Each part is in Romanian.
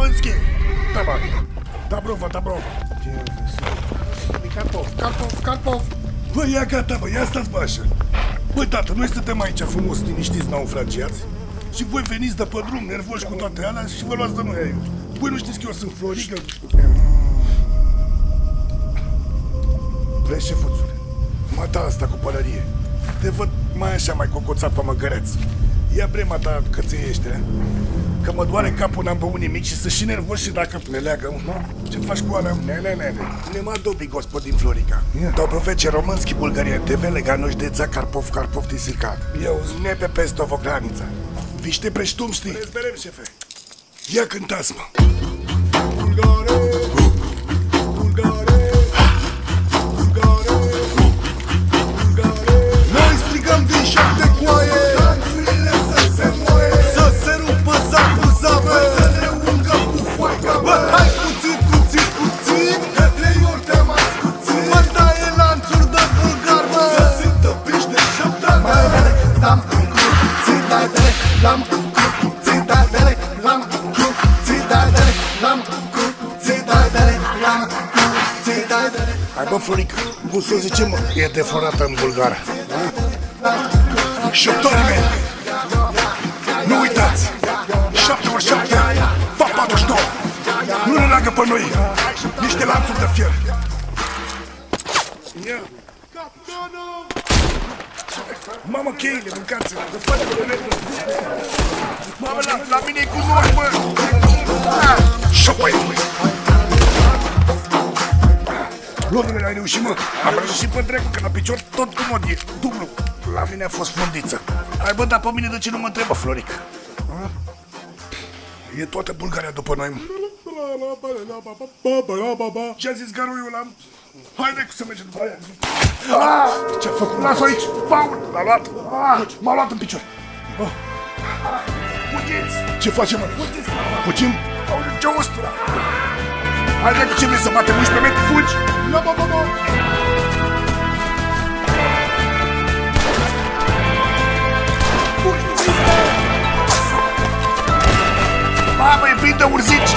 Românski! Dabrova. Karpov. Bă, ia gata, bă, ia stați, bă, așa. Băi, tată, noi suntem aici frumos, liniștiți, naufragiați. Și voi veniți de pe drum, nervoși cu toate alea și vă luați de noi aici. Voi nu știți că eu sunt Florica? Vrei, șefuțule? Mata asta cu pălărie. Te văd mai așa, mai cocoțat pe măgăreț. Ia brema ta cățăiește, că mă doare capul, n-am băut nimic și sunt și nervos și dacă ne leagă, ce faci cu alea? Ne. Nема dobi, gospodin Florica. Dobro večer, Romanski, Bulgarija, TV, Leganoš, Deca, Karpov, ti si kad. Ne pe peste ovo granica. Vi ste preštumšti. Rezberem, šefe. Ja cântați, mă. Noi strigăm din 7 coaie. Hai, bă, Florica, cum să zicem, e deflorată în bulgară. Șoptorii mei, nu uitați, 7 ori 7 fac 49. Nu ne leagă pe noi niște lanțuri de fier. Mamă, cheile, mâncați-le. Mamă, la mine e cu noi, bă. Șopăi. Lodule, ai reușit, mă. Am reușit pe dracu, că la picior tot comod e. Dublu. La mine a fost fundiță. Hai, bă, dar pe mine de ce nu mă întrebă, Florica? E toată Bulgaria după noi, mă. Ce-a zis garoiul ăla? Haide să mergem după aia. Ce-a făcut? Las-o aici! Faul! L-a luat! M-a luat în picior! Fugiți! Ce facem, mă? Fugim? Ce ostura! Haide, cu ce vrei să batem 11 metri? Fugi! Fugi! Mamă, e plin de urzici!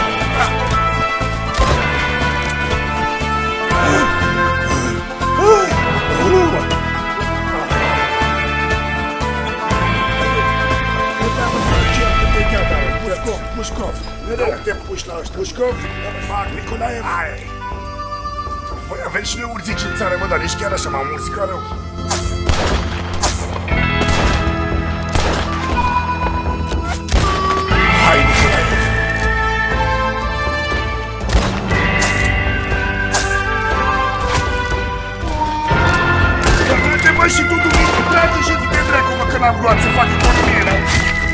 Pușcov, te puși la ăștia. Pușcov, Mac, Nicolaev. Păi avem și noi urzici în țară, mă, dar nici chiar așa m-am mulți ca rău. Hai, Nicolaev. Trage, bă, și tu, Dumitru, trage și tu de dracu, mă, că n-am luat să fac economie, da?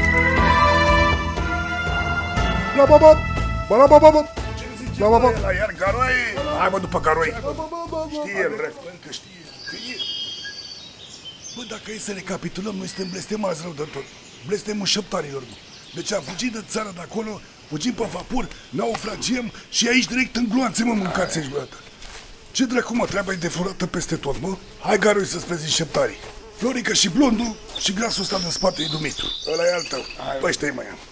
La iar garoi. Hai, mă, după garoi. Știe el, dracu, încă știe. Bă, dacă e să recapitulăm, noi suntem blestemați rău de tot. Blestemul șeptarilor, bă. Deci am fugit de țară de acolo, fugim pe vapor, naufragiem și aici direct în gloanțe, mă, mâncați aici, băiată. Ce dracu, mă, treaba e defurată peste tot, mă? Hai, garoi, să-ți prezint șeptarii. Florica și blondul și glasul ăsta din spate e Dumitru. Ăla e al tău. Păi ăștia-i mai am.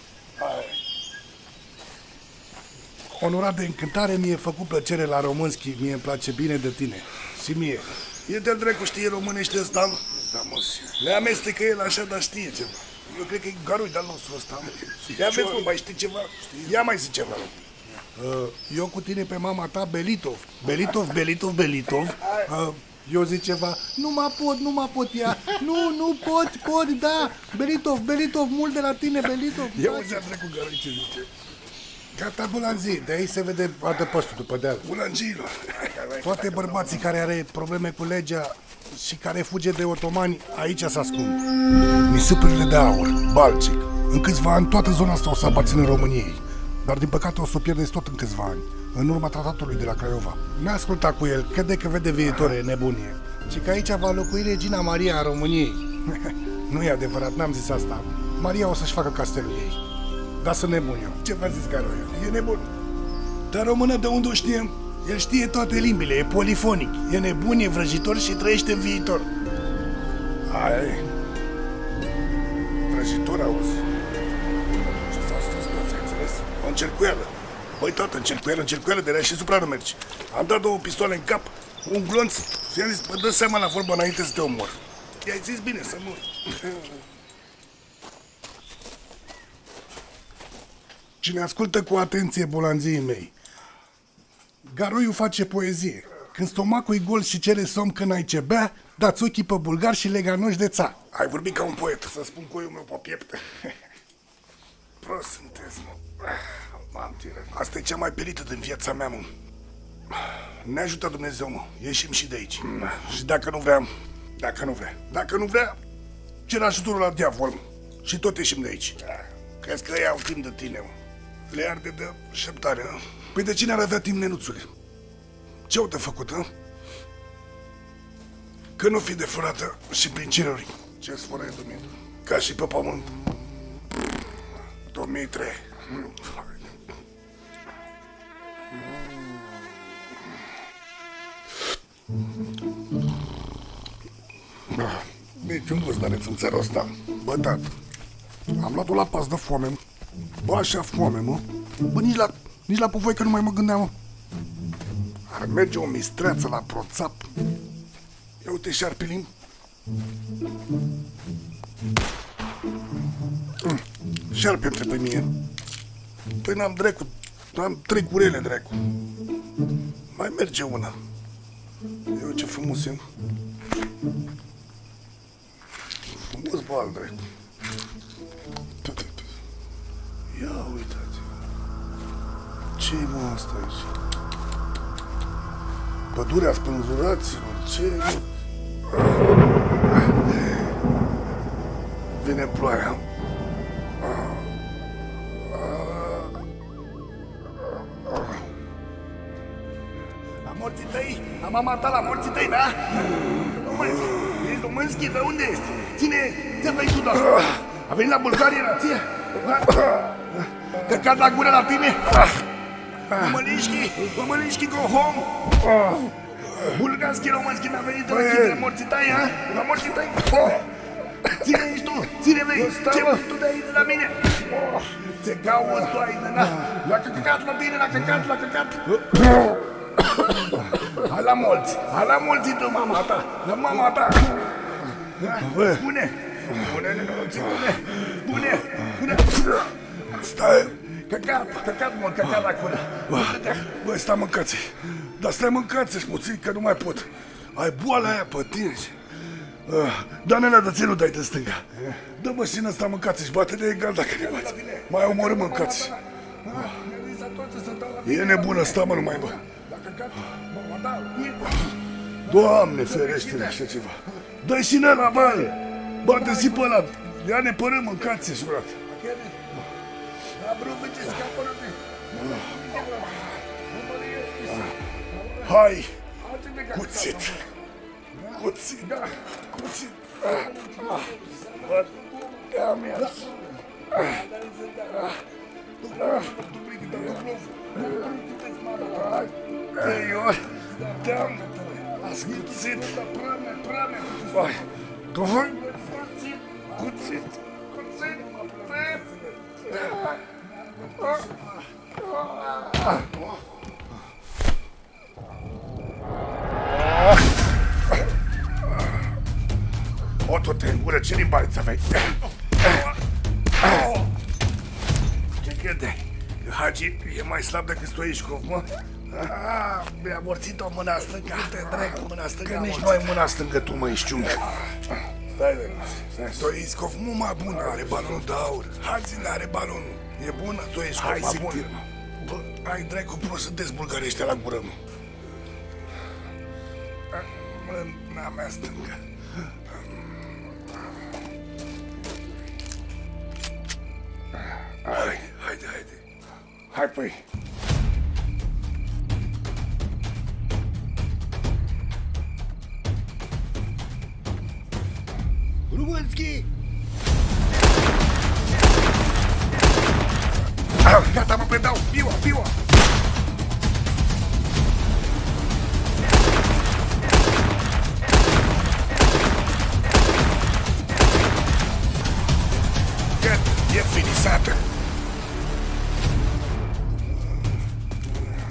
Onorat de încântare, mi-e făcut plăcere la Romanski, mie îmi place bine de tine. Și mie. E de-al dracu, știe românește ăsta, mă? Da, mă, le amestecă el așa, dar știe ceva. Eu cred că e garui de-al nostru ăsta, mă. Ia vezi, mă, mai știi ceva? Ia mai zi ceva. Eu cu tine pe mama ta, Belitov. Eu zic ceva, nu mă pot ia. Nu pot, da. Belitov, mult de la tine, Belitov. Ia uzi, dracu, garui, ce zice. Gata, bulanzi, de aici se vede adăpostul după deal. Bulanzilor! Toate bărbații care are probleme cu legea și care fuge de otomani, aici se ascund. Nisipurile de aur, Balcic. În câțiva ani toată zona asta o să aparțină României. Dar din păcate o să o pierdeți tot în câțiva ani, în urma tratatului de la Craiova. Ne-a ascultat cu el, crede că vede viitoare nebunie. Și că aici va locui regina Maria a României. Nu e adevărat, n-am zis asta. Maria o să-și facă castelul ei. Da, să nebun eu. Ce v-a zis Garoiu? E nebun. Dar română de unde o știm? El știe toate limbile, e polifonic. E nebun, e vrăjitor și trăiește în viitor. Hai. Vrăjitor, auzi. Ce s-a stăs toți, ai înțeles? O încercuială. Băi, tată, încercuială, de și supra nu mergi. Am dat 2 pistoale în cap, un glonț și am zis, bă, dă seama la vorba înainte să te omor. I-ai zis bine să mor. Cine ascultă cu atenție bolanzii mei, Garoiu face poezie. Când stomacul e gol și cere somn că n-ai ce bea, dați ochii pe bulgar și leganoși de ța. Ai vorbit ca un poet, să spun coiul meu pe piept. Prost sunteți, mă. M-am tirat. Asta e cea mai perită din viața mea, mă. Ne ajută Dumnezeu, mă. Ieșim și de aici. Și dacă nu vrea, cer ajutorul la diavol, mă. Și tot ieșim de aici. Crezi că ei au timp de tine, mă. Le arde de șeptare, mă. Păi de cine ar avea timp, nenuțule? Ce-au de făcut, hă? Că nu fi de furată și prin ceruri. Ce-ți fără, Dumitru? Ca și pe pământ. Dumitre. Niciun gust n-areți în țara asta. Bă, tată, am luat-o la pas de foame, mă. Bă, așa foame, mă. Bă, nici la puvoi că nu mai mă gândeam, mă. Ar merge o mistreață la proțap. Ia uite șarpilin. Șarpe între mie. Păi n-am dracu, am 3 curele, dracu. Mai merge una. Eu ce frumos e. Frumos bal, dracu. Ia uitați-vă. Ce-i mă asta aici? Pădurea spânzuraților, ce... Vine ploaia. La morții tăi? La mama ta, la morții tăi, da? Ești românski, de unde ești? Cine vei tu, da? A venit la Bulgaria, la ție? Căcat la gură la tine? Mămălișchi, go home! Bulgarski, românski, n-a venit la chitele morții tăi, ha? La morții tăi? Ține ești tu, ține vei! Ce mă tu de aici la mine? Ce cauți tu aici, da? La căcat la tine, la căcat! Hai la mulți tu, mama ta! La mama ta! Spune! Stai! Căcat mult, căcat la cură! Băi, stai mâncați! Dar stai mâncați-și puțin, că nu mai pot! Ai boala aia pe tine! Da, nenea, dă ținut de-ai de stânga! Dă mășina asta, mâncați-și, bate de egal dacă ne bați! Mai omorâm, mâncați-și! E nebună, sta mă numai, bă! Doamne ferește-ne așa ceva! Dă-i și năla, bă! Bate-și pe ăla! Ia-ne părâm, mâncați-și, frate! Hai! Cuțit! Bă, ia-mi așa! Eu te-am ascuțit! Hai! Cuțit! O, tot-te în gură, ce limbariță aveai? Ce credeai? Hagi e mai slab decât Stoișcov, mă? Mi-a morțit o mâna stângă. Uite, dracu, mâna stângă. Că nici nu ai mâna stângă tu, mă, ești ciungă. Stai, Stoișcov mult mai bun, are balonul de aur. Hagi n-are balonul. E bună, Stoișcov, mai bun. Bă, ai dracu, prost sunteți bulgarești la gură, mă. Mâna mea stângă. Haide. Hai, păi. Rumânski! Gata, mă predau! Piua! E finisată!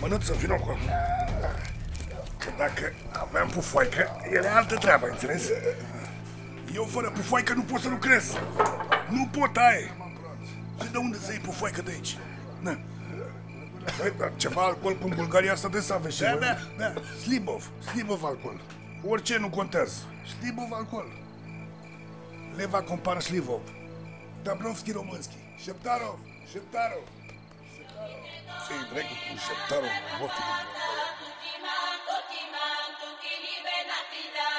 Mănânță, vină cu... Că dacă aveam pufoaică, era altă treabă, înțeles? Eu fără pufoaică nu pot să lucrez. Nu pot, aia. Și de unde să iei pufoaică de aici? Na. Băi, dar ceva alcool în Bulgaria asta de să aveți. Da. Slibov alcool. Orice nu contează. Slibov alcool. Leva compara Slivov. Dabrovski românski. Șeptarov. Ți-i dracu cu Șeptarov.